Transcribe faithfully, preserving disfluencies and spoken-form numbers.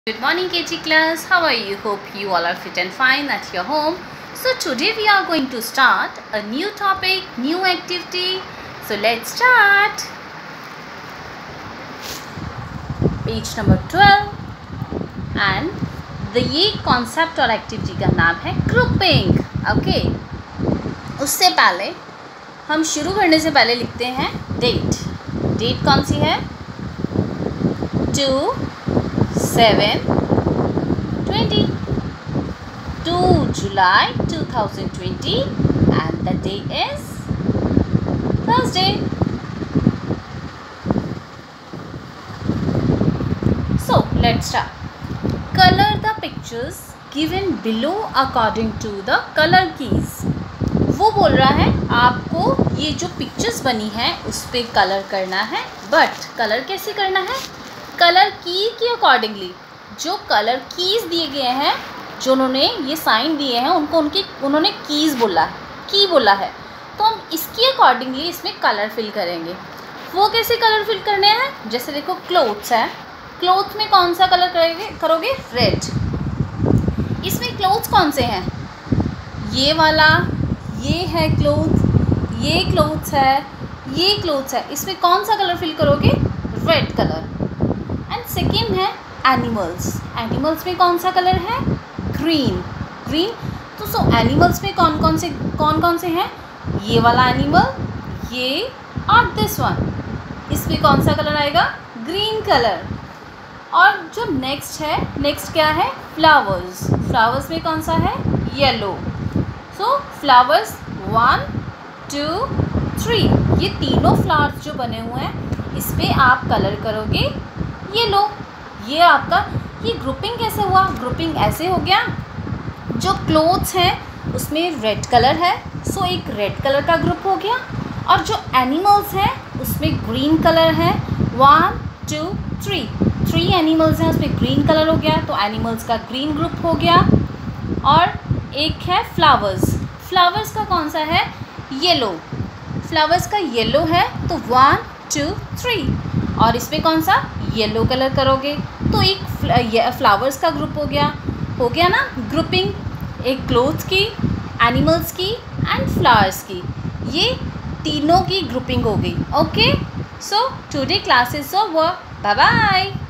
Good morning K G class, how are you? Hope you all are fit and fine at your home. So today we are going to start a new topic, new activity. So let's start. Page number twelve and the ये concept और activity का नाम है grouping. Okay. उससे पहले हम शुरू करने से पहले लिखते हैं date. Date कौन सी है? two seven twenty. two July two thousand twenty and the day is Thursday. So let's start. Color the pictures given below according to the color keys. वो बोल रहा है आपको ये जो पिक्चर्स बनी है उस पर कलर करना है, बट कलर कैसे करना है? कलर की के अकॉर्डिंगली जो कलर कीज़ दिए गए हैं, जो उन्होंने ये साइन दिए हैं उनको उनकी उन्होंने कीज़ बोला है, की बोला है, तो हम इसके अकॉर्डिंगली इसमें कलर फिल करेंगे. वो कैसे कलर फिल करने हैं? जैसे देखो क्लोथ्स है, क्लोथ में कौन सा कलर करोगे करोगे रेड. इसमें क्लोथ्स कौन से हैं? ये वाला, ये है क्लोथ, ये क्लोथ्स है, ये क्लोथ्स है. इसमें कौन सा कलर फिल करोगे? Red colour. एंड सेकेंड है एनिमल्स. एनिमल्स में कौन सा कलर है? ग्रीन. ग्रीन. तो सो एनिमल्स में कौन कौन से कौन कौन से हैं? ये वाला एनिमल, ये और दिस वन. इसमें कौन सा कलर आएगा? Green colour. और जो नेक्स्ट है, नेक्स्ट क्या है? फ्लावर्स. फ्लावर्स में कौन सा है? Yellow. So flowers one two three, ये तीनों फ्लावर्स जो बने हुए हैं इस पर आप कलर करोगे येलो. ये आपका ये ग्रुपिंग कैसे हुआ? ग्रुपिंग ऐसे हो गया, जो क्लोथ्स हैं उसमें रेड कलर है, सो एक रेड कलर का ग्रुप हो गया. और जो एनिमल्स हैं उसमें ग्रीन कलर है. One two three, three animals हैं उसमें ग्रीन कलर हो गया, तो एनिमल्स का ग्रीन ग्रुप हो गया. और एक है फ्लावर्स. फ्लावर्स का कौन सा है? येलो. फ्लावर्स का येलो है, तो वन टू थ्री, और इसमें कौन सा? येलो कलर करोगे, तो एक फ्लावर्स का ग्रुप हो गया. हो गया ना ग्रुपिंग, एक क्लोथ्स की, एनिमल्स की एंड फ्लावर्स की. ये तीनों की ग्रुपिंग हो गई. Okay, so today class is over. Bye bye.